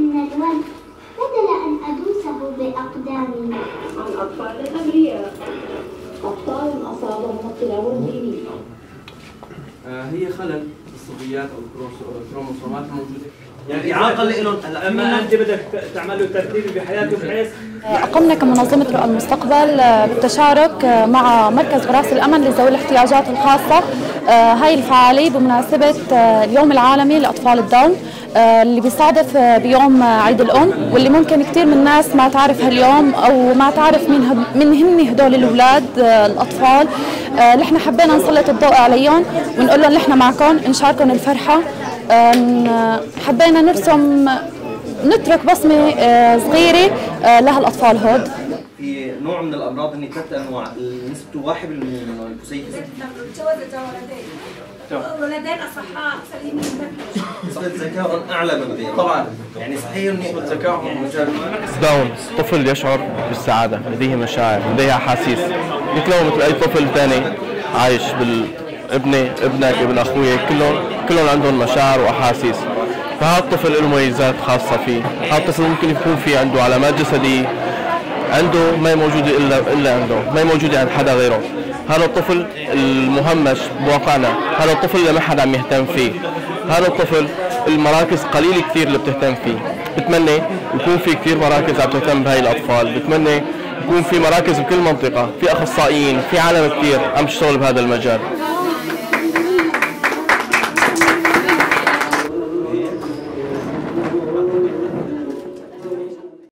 من الورد بدل أن أدوسه بأقدامي. الأطفال الأبرياء أطفال أصابهم اضطراب ديني. هي خلل بالصبيات أو الكروموسومات الموجودة، يعني إعاقة لهم. أما أنت بدك تعملوا ترتيب بحياتهم بحيث أقمنا كمنظمة رؤى المستقبل بالتشارك مع مركز غراس الأمل لذوي الاحتياجات الخاصة هاي الفعالية بمناسبة اليوم العالمي لأطفال الداون اللي بيصادف بيوم عيد الأم، واللي ممكن كثير من الناس ما تعرف هاليوم أو ما تعرف مين هن هدول الأولاد الأطفال. نحن حبينا نسلط الضوء عليهم ونقول لهم نحن معكم، نشاركهم الفرحة. حبينا نرسم نترك بصمة صغيرة لهالأطفال هود. في نوع من الأمراض هن 3 أنواع، نسبته 1% منه البوسيفيس. ولدين أصحاء سليمين نسبة ذكاء أعلى من غيره. طبعا يعني صحيح نسبة ذكائهم داون طفل يشعر بالسعادة، لديه مشاعر، لديه أحاسيس مثله مثل أي طفل ثاني عايش ابنك، ابن أخوي، كلهم عندهم مشاعر وأحاسيس. فهذا الطفل له مميزات خاصة فيه. هذا الطفل ممكن يكون في عنده علامات جسدية عنده ما هي موجودة إلا عنده، ما هي موجودة عند حدا غيره. هذا الطفل المهمش بواقعنا، هذا الطفل اللي ما حدا عم يهتم فيه، هذا الطفل المراكز قليلة كثير اللي بتهتم فيه. بتمنى يكون في كثير مراكز عم تهتم بهاي الأطفال، بتمنى يكون في مراكز بكل منطقة، في أخصائيين، في عالم كثير عم تشتغل بهذا المجال.